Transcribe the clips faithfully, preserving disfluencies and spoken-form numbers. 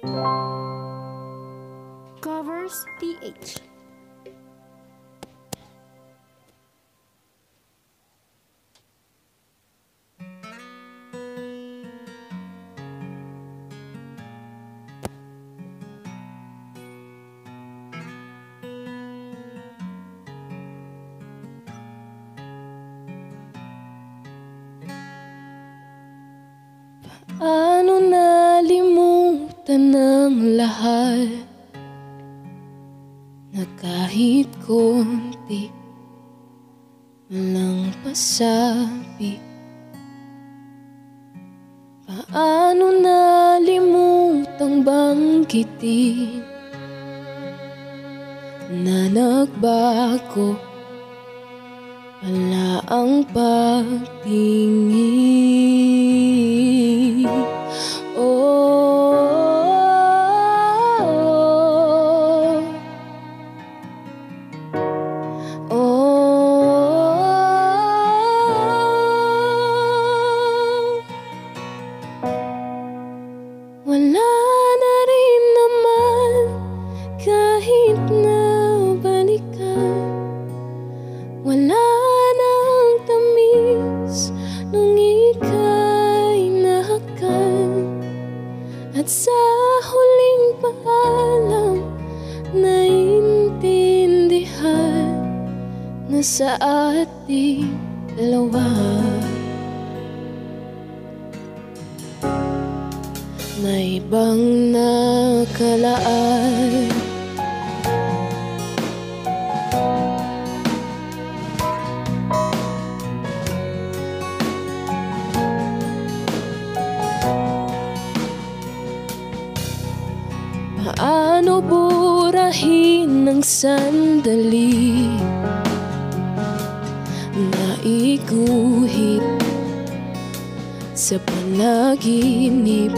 Covers T H. Paano nalimutan ng lahat na kahit konti walang pasabi? Paano nalimutang banggitin na nagbago pala ang pagtingin? Oh, oh, wala na rin naman kahit na balikan. Wala na ang tamis nung ika'y nahakan. At sa huling paalam, naintindihan na sa ating dalawa may ibang nakalaan. Paano burahin ng sandali na iguhit sa panaginip?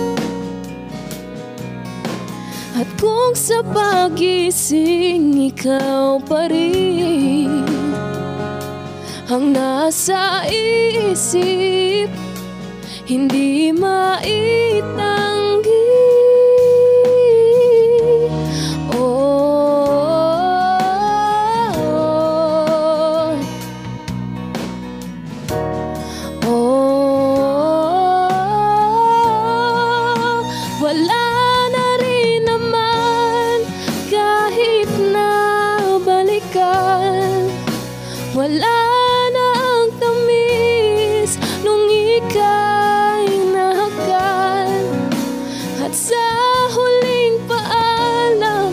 At kung sa pagising ikaw pa rin ang nasa isip, hindi maitanggi. Wala na rin naman kahit na balikan. Wala na ang tamis nung ika'y nahakan. At sa huling paalam,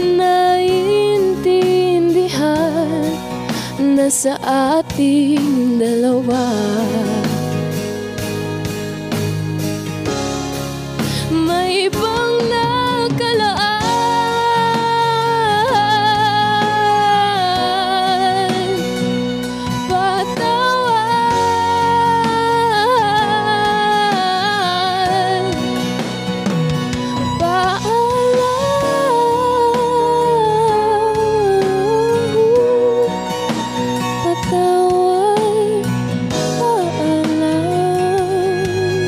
naintindihan na sa ating dalawa may ibang nakalaan. Patawan, paalam, patawan, paalam.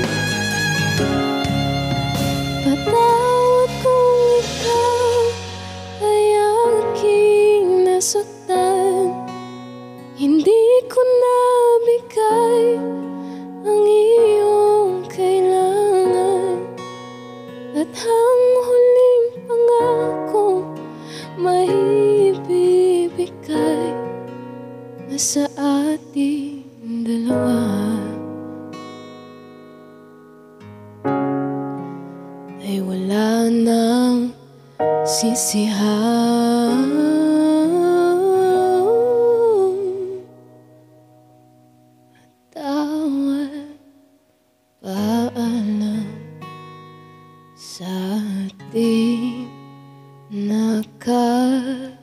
Patawad kung ikaw ay aking nasaktan. Hindi ko nabigay ang iyong kailangan. At ang huling pangako maibibigay na sa ating dalawa ay wala nang sisihan. Tawad, paalam sa ating nakalimutan.